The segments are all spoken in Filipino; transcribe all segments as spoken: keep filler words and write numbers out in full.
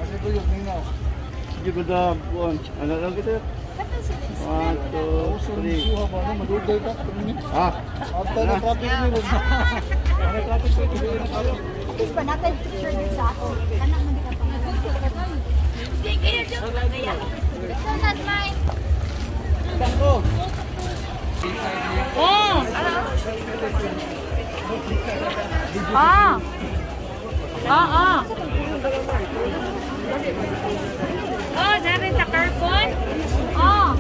Sige ba da, buwan. Ano lang kita? One, two, three. Ah? After the traffic nyo. Ano traffic ko? Please pa natin picture din sa ako. Anak mo di ka pa. Hindi kayo joke lang kaya. So not mine. Bangko. Oh! Ah! Ah, ah! Oh, dari sa carbon? Oh!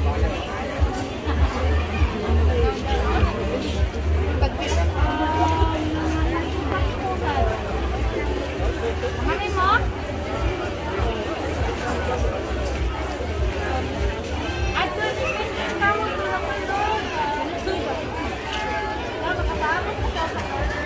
Mami mo? At kamu tulong mo doon. Makatapos ka sa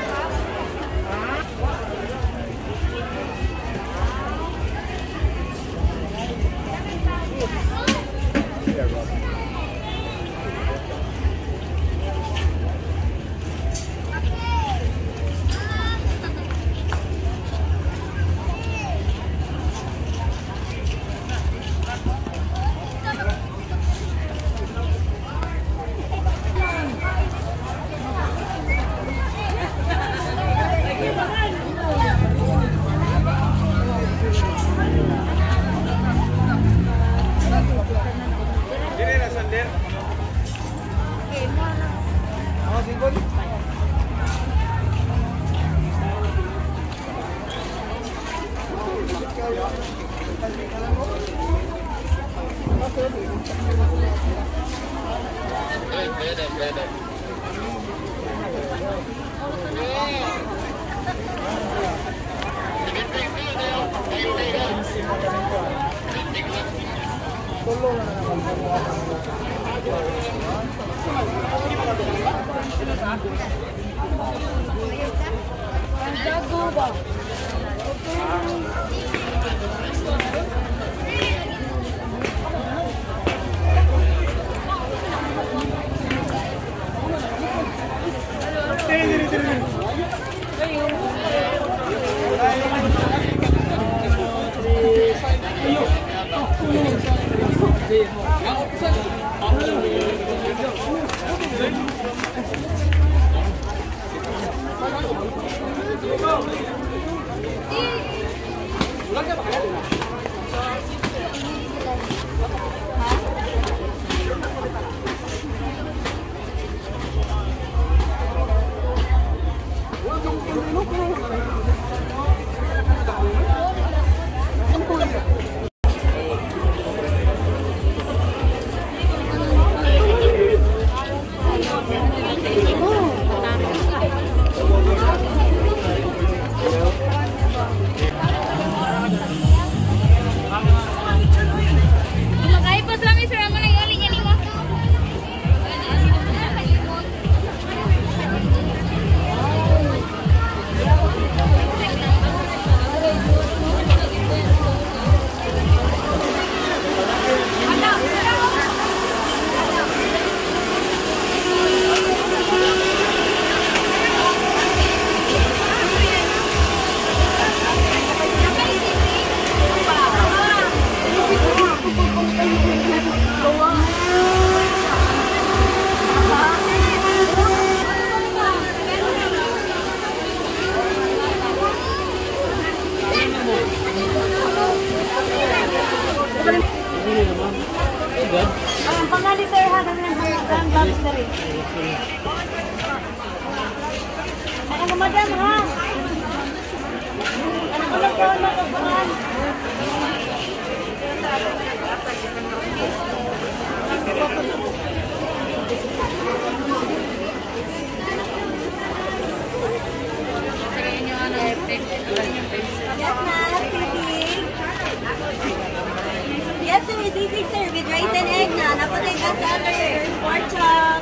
Yes, sir. It's easy, sir. With rice and egg na. Napatay ka sa other pork chop.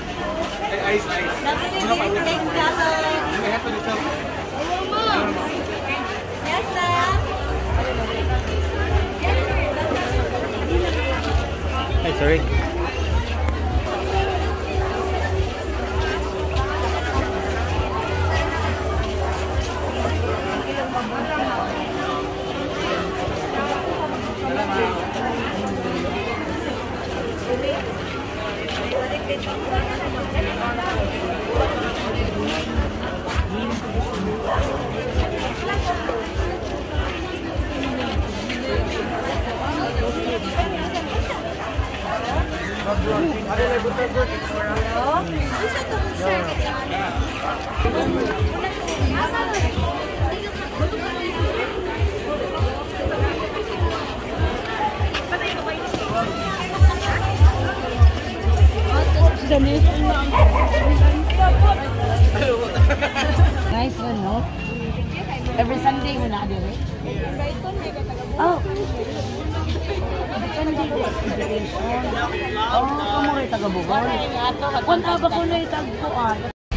Ice, ice. Napatay ka sa egg salad. Yes, ma'am. Yes, sir. Ay, sorry. Nice one, no? Every Sunday mo na din. Oh. Sunday destination. Oh, kamo kay taga Bugol. Kun aba ko na itagpuan.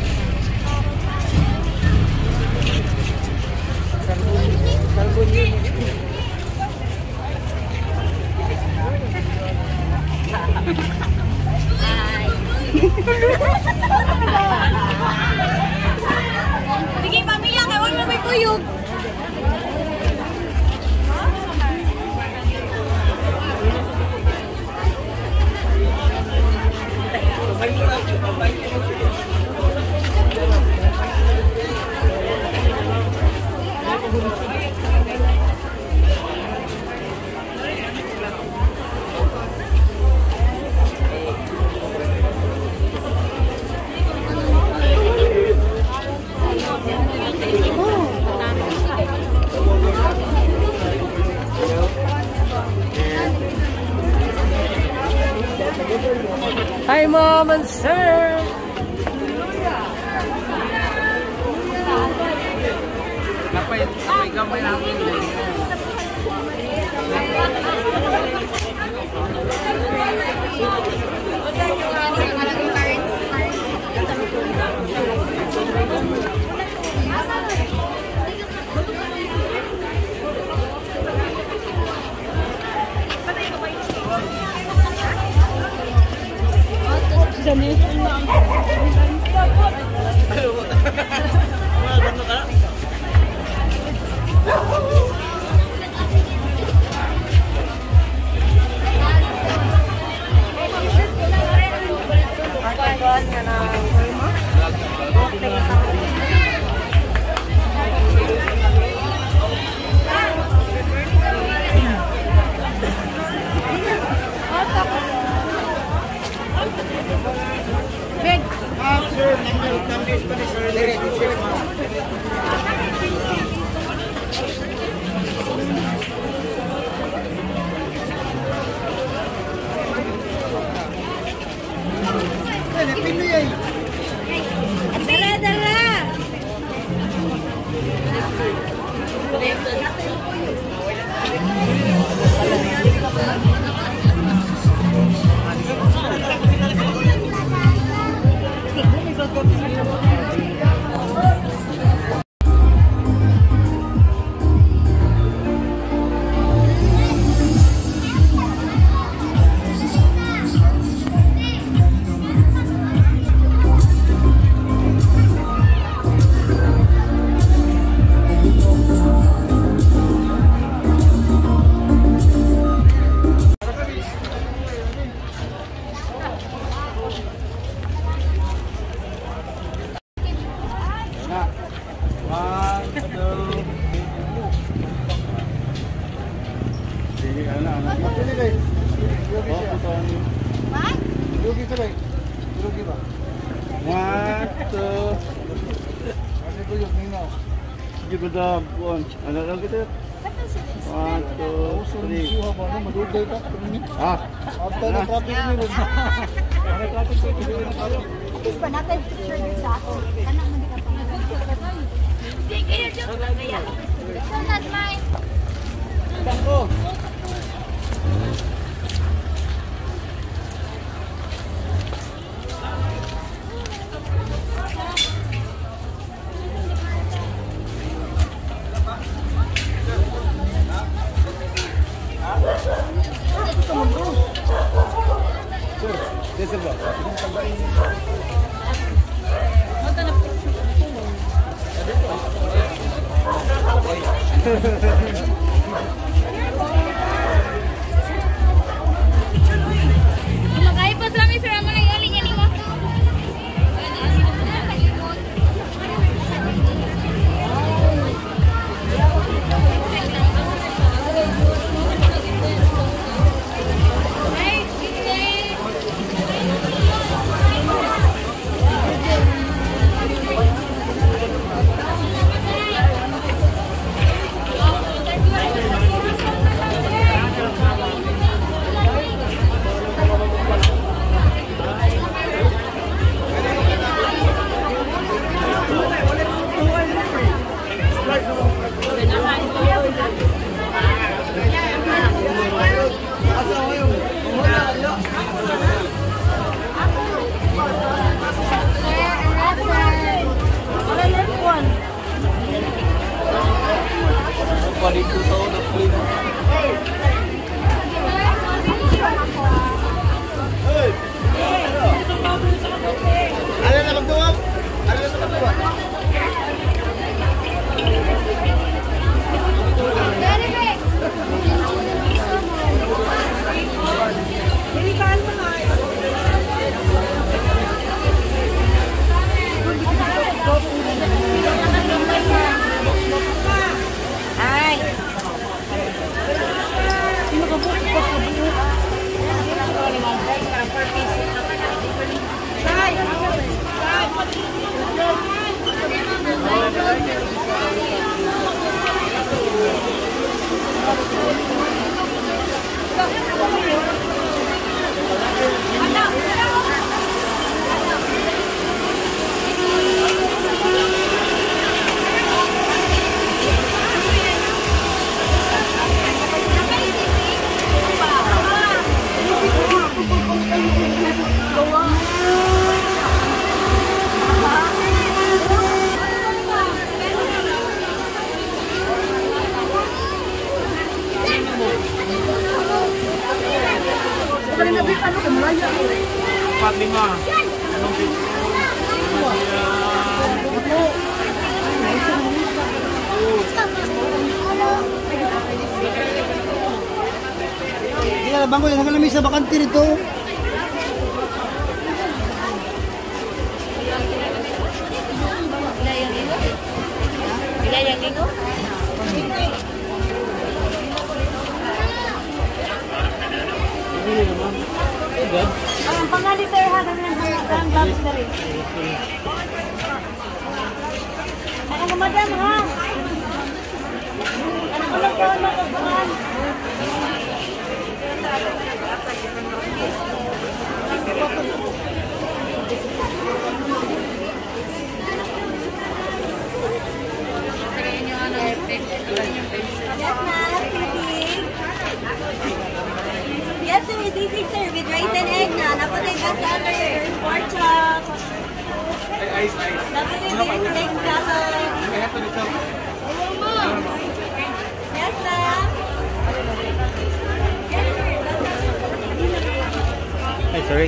Sige, pamilya, kaya wala may kuyog. Hi, Mom and Sir! Kapay, kapay, kapay namin. Dala, dala. One, two. Sige, madam. One. Ano lang kita? One, two, three. Ah. After the traffic meron. Please pa natin picture din sa ako. Anak mo di ka pa. Hindi kayo dyan. This one not mine. Tangko. Kumakain lang ni Sir Amon ay aling yan mo. Ay, Ano na magduwa? Ano na magduwa? Ay. Sino ka po? Empat lima. Hindi na bango, yung lamisa bakante nito. Ang pangali sir ha, dami ng ang box na rin. Ano madam ha? Ano ko lang kawan magkakuhan? Yes, ma'am. Yes, sir. Sisig, sir. With rice and egg na. Napatay ka salad. Pork chop. Ice, ice. Napatay with egg salad. Yes, ma'am. Yes, sir. Ay, sorry.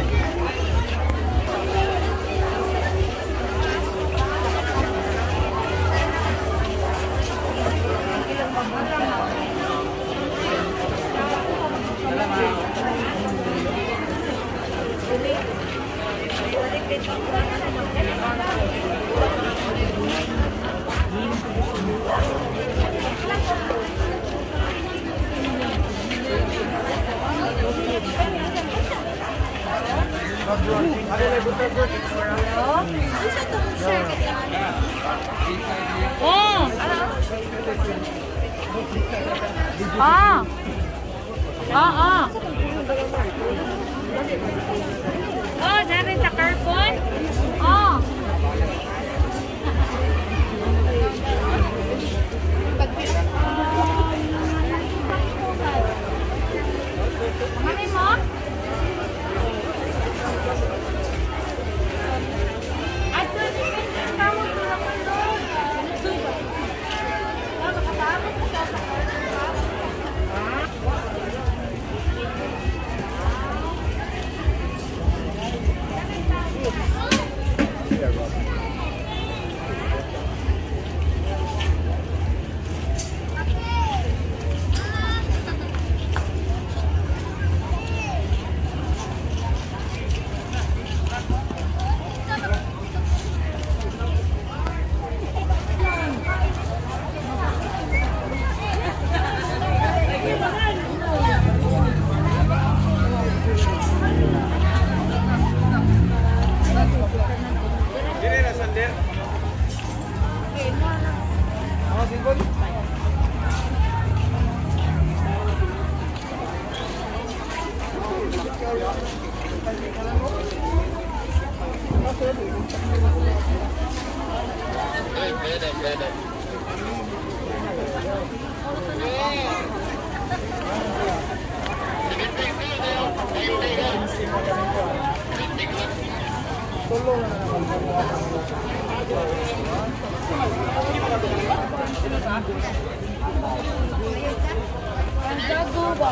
Oh! Ah! Ah, ah! Oh, dari sa carbon? Oh! Mami mo? At pwede ka tawag ko lang ang loob. Nakakatakot ka sa carbon. Gago ba?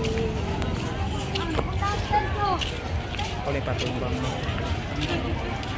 Oleh patumbang.